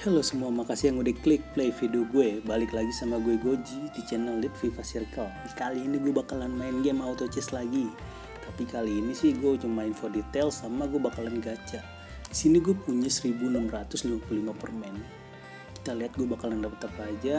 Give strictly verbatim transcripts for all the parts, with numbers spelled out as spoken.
Halo semua, makasih yang udah klik play video gue. Balik lagi sama gue Goji di channel Lead Viva Circle. Kali ini gue bakalan main game auto chess lagi. Tapi kali ini sih gue cuma info detail sama gue bakalan gacha. Di sini gue punya seribu enam ratus lima puluh lima permen. Kita lihat gue bakalan dapet apa aja.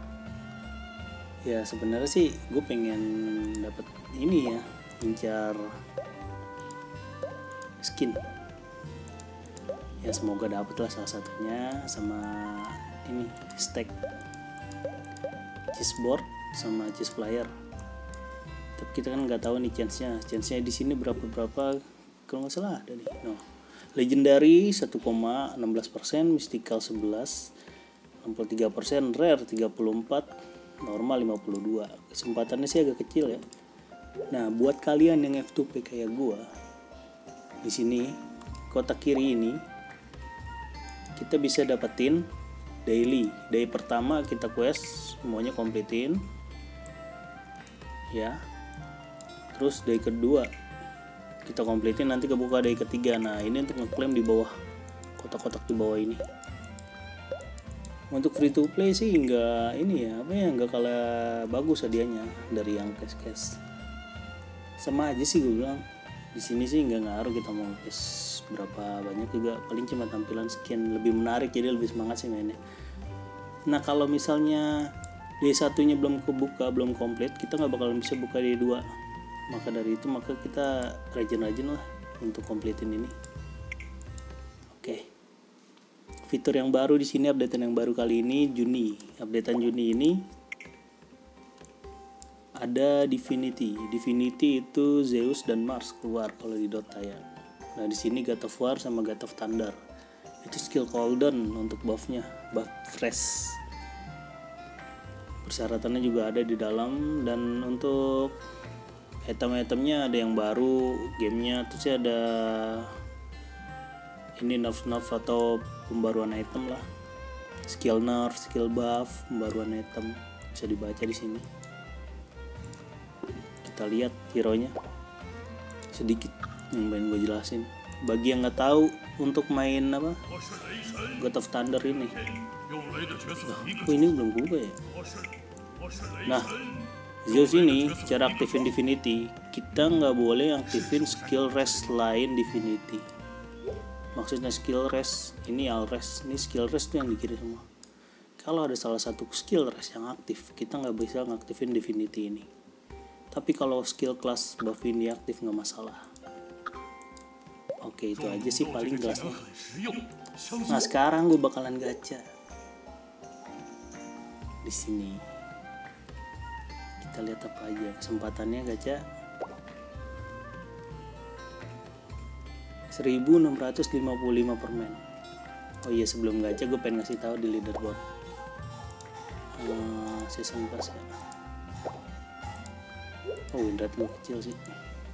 Ya sebenarnya sih gue pengen dapet ini ya, incar skin. Ya semoga dapet lah salah satunya, sama ini stack chessboard sama chess player. Tapi kita kan nggak tahu nih chance-nya. Chance-nya di sini berapa-berapa, kalau nggak salah ada nih. No. Legendary satu koma satu enam persen, mystical sebelas, enam puluh tiga persen, rare tiga puluh empat, normal lima puluh dua. Kesempatannya sih agak kecil ya. Nah, buat kalian yang F two P kayak gua, di sini kotak kiri ini kita bisa dapetin daily. Day pertama kita quest semuanya completein ya, terus day kedua kita completein, nanti kebuka day ketiga. Nah ini untuk ngeklaim di bawah kotak-kotak di bawah ini. Untuk free to play sih enggak ini ya, apa ya, enggak kalah bagus hadiahnya dari yang cash-cash. Sama aja sih gue bilang, di sini sih nggak ngaruh kita mau cash berapa banyak juga, paling cuma tampilan sekian lebih menarik, jadi lebih semangat sih mainnya. Nah kalau misalnya day satunya belum kebuka, belum komplit, kita nggak bakalan bisa buka day dua. Maka dari itu maka kita rajin-rajin lah untuk kompletin ini. Oke, fitur yang baru di sini, updatean yang baru kali ini Juni, updatean Juni ini ada Divinity. Divinity itu Zeus dan Mars keluar kalau di Dota ya. Nah di sini God of War sama God of Thunder. Itu skill cooldown untuk buffnya, buff fresh. Persyaratannya juga ada di dalam, dan untuk item-itemnya ada yang baru gamenya. Terus ada ini nerf-nerf atau pembaruan item lah. Skill nerf, skill buff, pembaruan item bisa dibaca di sini. Kita lihat hero-nya sedikit yang pengen gue jelasin bagi yang nggak tahu untuk main apa God of Thunder ini. Oh, ini belum buka ya. Nah Zeus ini cara aktifin Divinity, kita nggak boleh aktifin skill rest lain Divinity. Maksudnya skill rest ini all rest, ini skill rest tuh yang di kiri semua. Kalau ada salah satu skill rest yang aktif, kita nggak bisa ngaktifin Divinity ini. Tapi kalau skill kelas buff ini aktif nggak masalah. Oke, itu aja sih paling jelasnya. Nah sekarang gue bakalan gacha di sini. Kita lihat apa aja kesempatannya gacha. seribu enam ratus lima puluh lima permen. Oh iya, sebelum gacha gue pengen ngasih tahu di leaderboard uh, season pass ya. Oh, win rate gue kecil sih.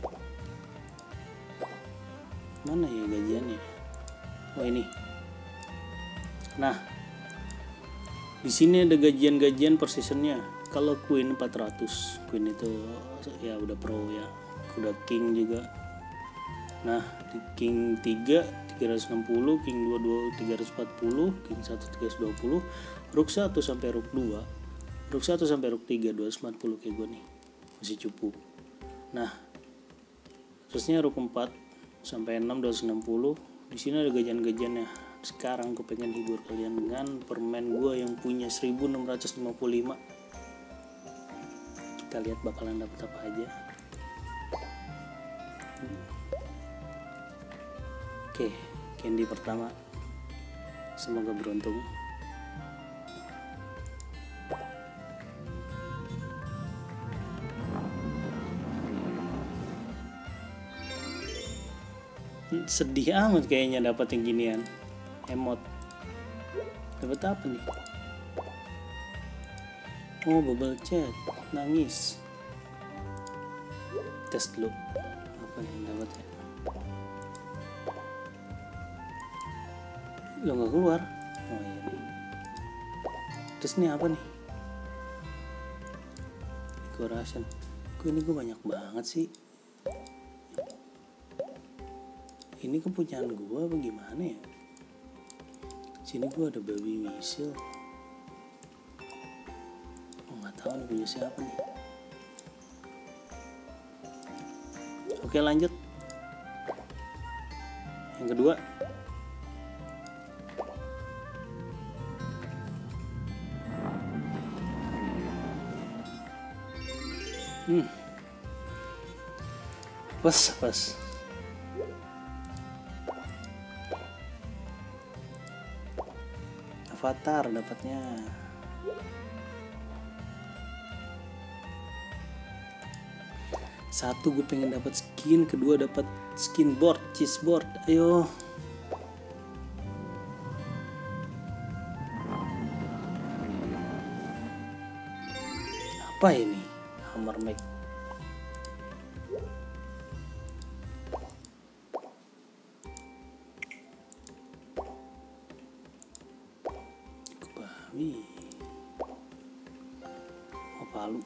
Mana ya gajiannya? Oh ini. Nah, di sini ada gajian-gajian per seasonnya. Kalau Queen empat ratus, Queen itu ya udah pro ya, udah King juga. Nah, di King tiga tiga ratus enam puluh, King dua tiga ratus empat puluh, King satu tiga ratus dua puluh, Rook satu sampai Rook dua, Rook satu sampai Rook tiga dua ratus empat puluh kayak gue nih. Masih cukup. Nah, terusnya Rook empat sampai enam dua ratus enam puluh. Di sini ada gajian-gajiannya. Sekarang gue pengen hibur kalian dengan permen gue yang punya seribu enam ratus lima puluh lima. Kita lihat bakalan dapet apa aja. Hmm. Oke, candy pertama. Semoga beruntung. Sedih amat kayaknya dapat yang ginian. Emot. Dapat apa nih? Oh, bubble chat. Nangis. Tes dulu. Apa yang dapat ya? Lo nggak keluar? Oh iya nih. Terus ini apa nih? Decoration. Kok ini gue banyak banget sih? Ini kepunyaan gue apa gimana ya? Sini gua ada baby misil. Oh, nggak tahu nih punya siapa nih. Oke, lanjut. Yang kedua. Hmm. Pas, pas. Avatar dapatnya. Satu gue pengen dapat skin, kedua dapat skin board, cheese board. Ayo. Apa ini? Hammer Mac. Kebawi. Oh, palu.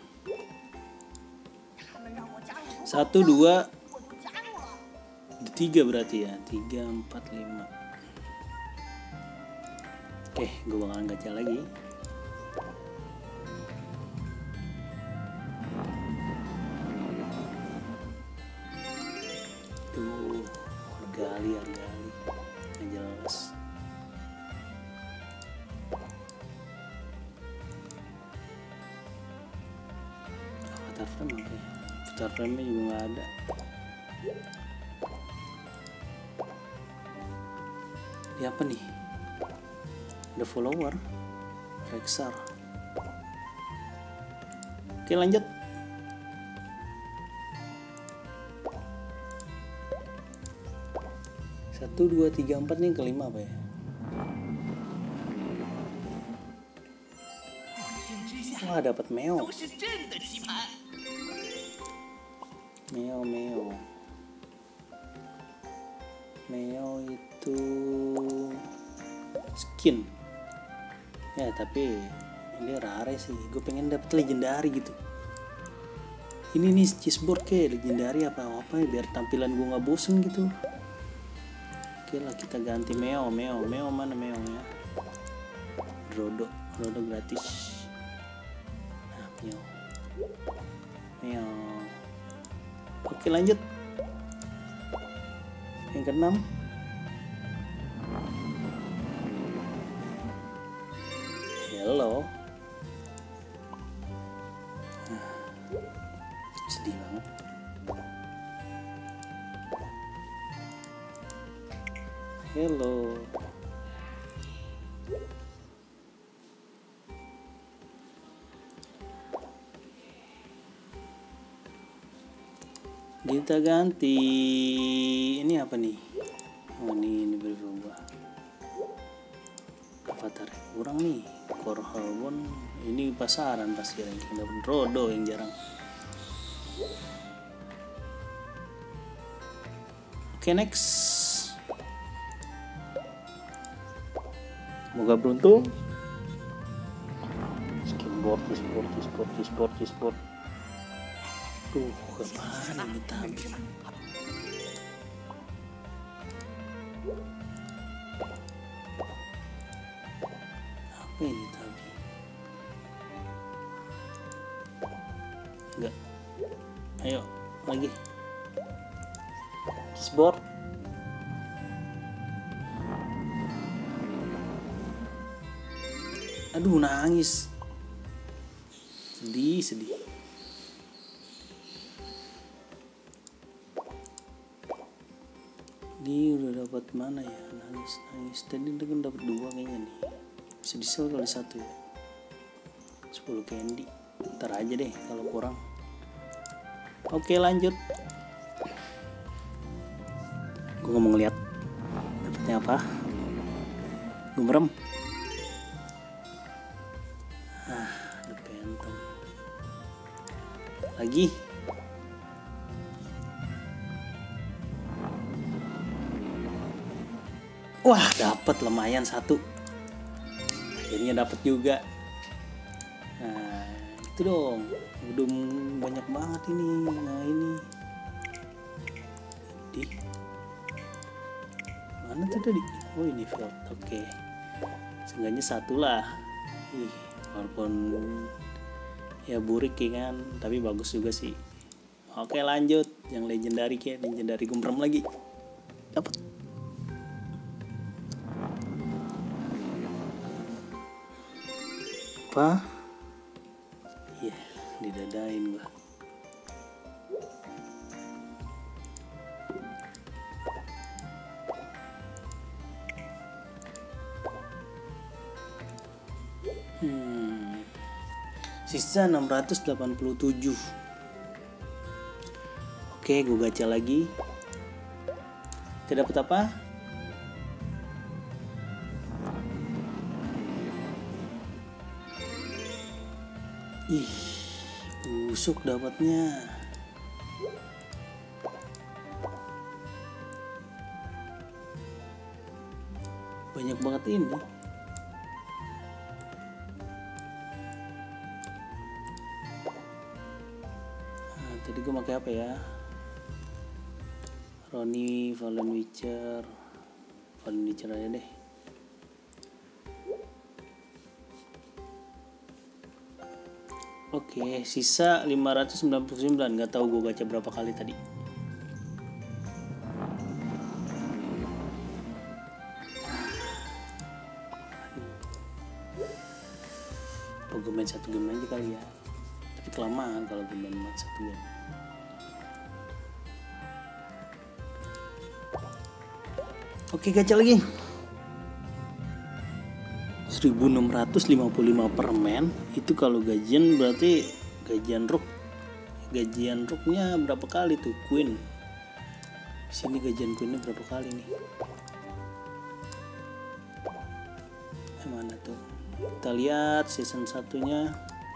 Satu, dua, tiga berarti ya. Tiga, empat, lima. Oke, gue bakalan gacha lagi. Tuh, hargali, hargali. Yang jelas. Avatar frame apa ya? Avatar frame-nya juga nggak ada. Ini apa nih? Ada follower Rexar. Oke, lanjut. Satu, dua, tiga, empat nih, yang kelima apa ya? Wah, dapat meo. Meo, meo. Meo itu skin. Ya, tapi ini rare sih. Gue pengen dapet legendary gitu. Ini nih cheeseboard kayak legendary apa-apa ya, biar tampilan gue nggak bosen gitu. Oke lah, kita ganti meo, meo, meo mana meo ya? Rodo, rodo gratis. Nah, meo, meo. Oke, lanjut. Yang keenam. Hello. Sedih banget. Hello. Kita ganti. Ini apa nih? Oh, ini ini berubah. Avatar kurang nih. Core Hormone ini pasaran pasti ranking dapat Rodo yang jarang. Oke, next. Semoga beruntung. Skinboard, sport, sport, sport, sport. Tuh, kemana ini tabi? Apa ini tabi? Enggak. Ayo, lagi. Sport. Aduh, nangis. Sedih, sedih. Ini udah dapat mana ya? Nangis, nangis. Tadi dia kan dapat dua kayaknya nih. Bisa disel kali satu ya. sepuluh candy. Ntar aja deh kalau kurang. Oke, lanjut. Gue nggak mau ngeliat dapatnya apa. Gue merem. Ah, ada Phantom. Lagi. Wah, dapat lumayan satu. Akhirnya dapat juga. Nah, itu dong. Udah banyak banget ini. Nah, ini. Di mana tuh tadi? Oh, ini field. Oke. Seenggaknya satu lah. Ih, walaupun ya burik ya kan, tapi bagus juga sih. Oke lanjut, yang legendary kayak legendary gumbrem lagi. Dapat. Apa? Iya, yeah, didadain gua. Hmm. Sisa enam ratus delapan puluh tujuh. Oke, gue gacha lagi. Tidak dapat apa? Ih, busuk dapatnya. Banyak banget ini. Nah, tadi gue pakai apa ya? Roni, Fallen Witcher, Fallen Witcher aja deh. Oke, sisa lima ratus sembilan puluh sembilan. Nggak tahu gue gacha berapa kali tadi. Apa gue main satu game aja kali ya? Tapi kelamaan kalau gue main satu game. Oke, gacha lagi. seribu enam ratus lima puluh lima permen. Itu kalau gajian berarti gajian rook. Gajian rooknya berapa kali tuh? Queen. Sini gajian queennya berapa kali nih? Mana tuh? Kita lihat season satunya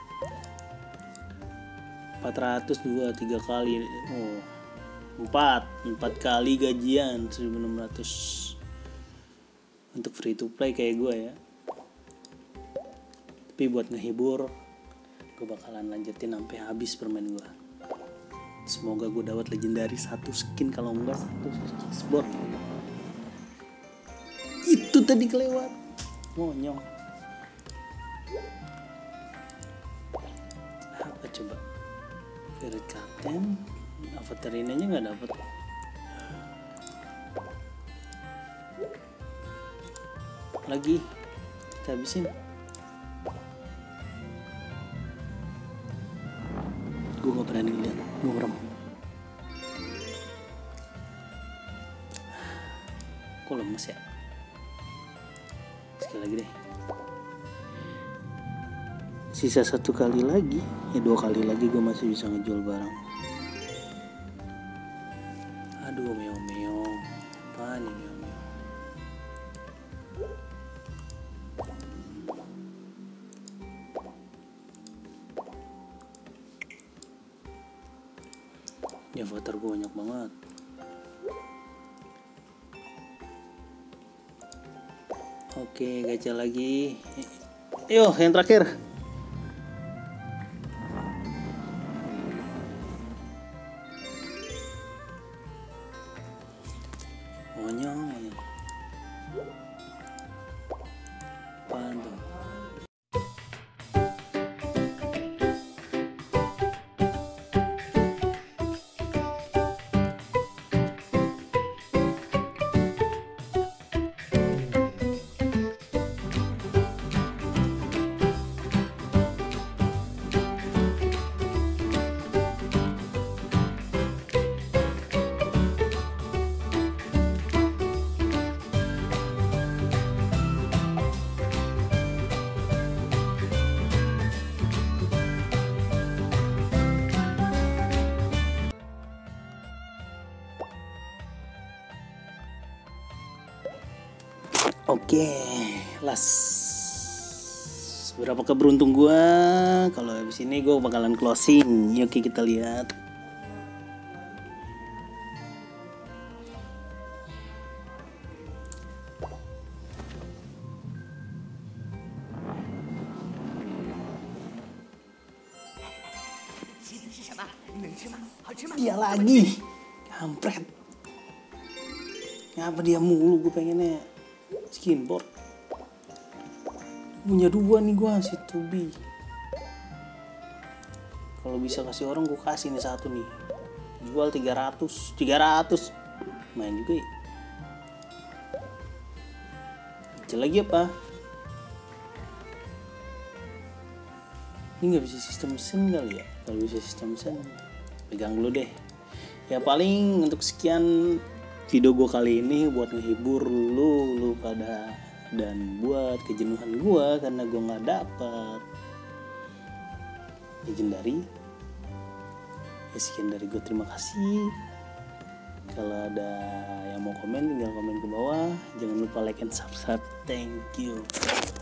empat ratus dua puluh tiga kali. Oh, empat empat kali gajian seribu enam ratus untuk free to play kayak gue ya. Tapi buat ngehibur, gue bakalan lanjutin sampai habis permen gue. Semoga gue dapat legendary satu skin, kalau enggak satu spot. Itu tadi kelewat, monyong. Apa coba? Favorite Captain, avatar ini aja nggak dapet. Lagi kita habisin. Gue gak berani lihat gumbrem. Kok lemes ya? Sekali lagi deh. Sisa satu kali lagi, ya dua kali lagi gue masih bisa ngejual barang. Aduh, meo-meo. Apaan nih meo-meo? Ya avatar gue banyak banget. Oke, gacha lagi. Yo, yang terakhir. Monyong, monyong. Apaan tuh? Oke, las. Berapa keberuntung gua? Kalau habis ini gua bakalan closing. Oke, kita lihat. Dia lagi, kampret. Ngapa dia mulu? Gue pengennya skinboard. Punya dua nih gue si Tubi. Kalau bisa kasih orang gue kasih nih satu nih. Jual tiga ratus main juga ya. Kecil lagi apa? Ini nggak bisa sistem sen kali ya. Kalau bisa sistem sen pegang dulu deh. Ya paling untuk sekian video gue kali ini buat ngehibur lu lu pada, dan buat kejenuhan gue karena gue nggak dapet legendary. Ya sekian dari gue, terima kasih. Kalau ada yang mau komen tinggal komen ke bawah. Jangan lupa like and subscribe. Thank you.